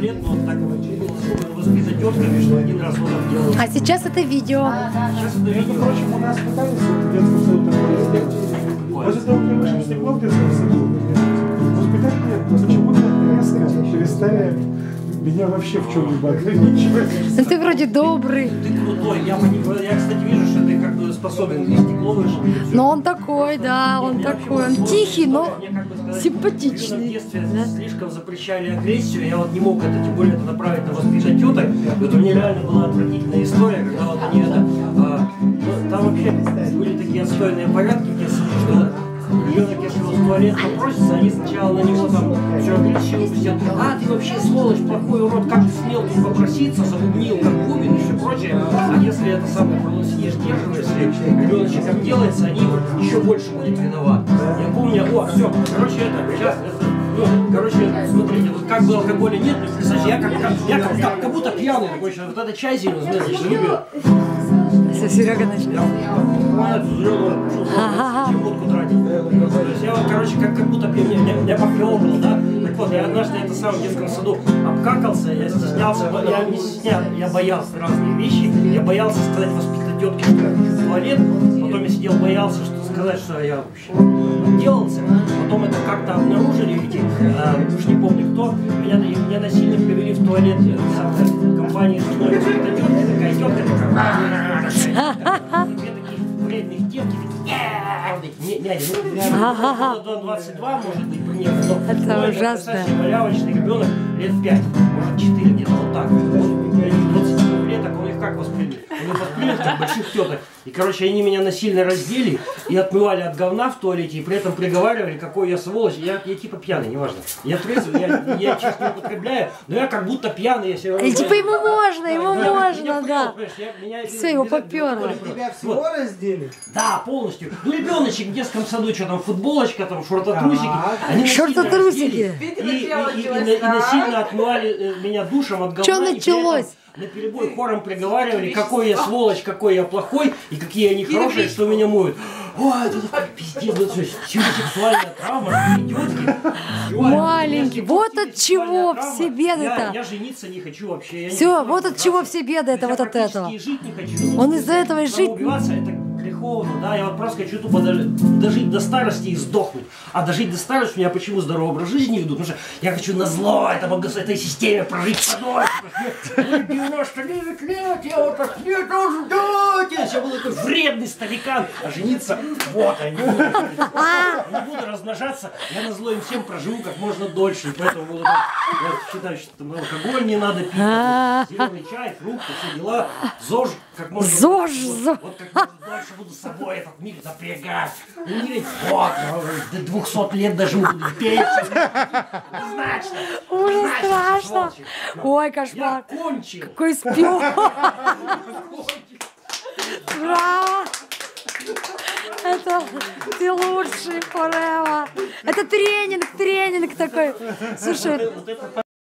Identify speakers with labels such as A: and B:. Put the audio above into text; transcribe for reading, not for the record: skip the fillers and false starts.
A: туалет, но так воспитать тетками, что один раз он делал.
B: А сейчас это видео.
A: Сейчас это видео.
C: Впрочем, у нас пытались в детском саду такое сделать. После того, как я вышел с него в детском саду, воспитатели почему-то резко перестали меня вообще в чем-либо ограничивать.
B: Ну ты вроде добрый.
A: Ты крутой. Я, кстати, вижу, что ты как бы способен на стекло выше.
B: Но он такой, да, он такой. Он тихий, но симпатичный.
A: В детстве слишком запрещали агрессию, я вот не мог это, тем более это направить на воспитать теток. Вот у меня реально была отвратительная история, когда вот они это... там вообще были такие отстойные порядки, где что ребенок, если вот в туалет попросится, они сначала на него там всю агрессию выпустят. А, ты вообще сволочь, плохой урод, как ты смел тут попроситься, забубнил, как бубен и все прочее. А если это самое, сидишь, держишься, ребеночек как делается, они еще больше будут виноваты. Я помню, все, короче, это, сейчас, короче, смотрите, вот как бы алкоголя нет, но представьте, я как будто пьяный такой, вот это чай зеленый, знаете, что выпил.
B: Все, Серега начал.
A: Водку тратить. Я вот, короче, как будто меня поплевывал, да? Так вот, я однажды это сам в детском саду обкакался, я стеснялся, я не стеснял, я боялся разные вещи, я боялся сказать воспитать тетке, что я хочу в туалет, потом я сидел, боялся, что сказать, что я вообще делался, потом это как-то обнаружили эти, уж не помню кто, меня насильно привели в туалет в компании с одной воспитать тетки, такая тетка, две таких вредных девки, до 22, может быть, примерно, но
B: это ужасно.
A: Малявочный ребенок лет 5, может 4, где-то вот так. 20 лет, так он их как воспринял? Он их воспринял как больших теток. И, короче, они меня насильно раздели и отмывали от говна в туалете, и при этом приговаривали, какой я сволочь. Я типа пьяный, неважно. Я трезвый, я честно употребляю, но я как будто пьяный. Я себя...
B: И типа ему можно, да. Все, его поперло.
C: Тебя всего раздели?
A: Да, полностью. Ну, ребеночек в детском саду, что там, футболочка, там, шортотрусики. Они
B: Шортотрусики.
A: И насильно отмывали меня душем от говна.
B: Что началось?
A: На перебой хором приговаривали, какой я сволочь, какой я плохой, и какие они хорошие, что меня моют. Ой, это такой пиздец, вот все, сексуальная травма, идиотки.
B: Маленький, вот от чего все беды-то.
A: Я жениться не хочу вообще.
B: Все, вот от чего все беды, это вот от этого.
A: Жить не хочу.
B: Он из-за этого и жить...
A: Убиваться, это греховно, да, я вот просто хочу тупо дожить до старости и сдохнуть. А дожить до старости у меня почему здоровый образ жизни ведут? Потому что я хочу назло этой системе прожить подольше. 99 лет, я вот так не должен дать. Я буду такой вредный старикан, а жениться, вот они. Не буду размножаться, я назло им всем проживу как можно дольше. И поэтому буду так, я считаю, что там алкоголь не надо пить, зеленый чай, фрукты, все дела. ЗОЖ как можно
B: ЗОЖ.
A: Вот как можно дольше буду с собой этот мир напрягать. Вот, до 200 лет доживу, буду петь. Значит,
B: Ужас, страшно. Ой, кошмар.
A: я кончил.
B: Какой спел. Браво. Это ты лучший, forever. Это тренинг такой. Слушай.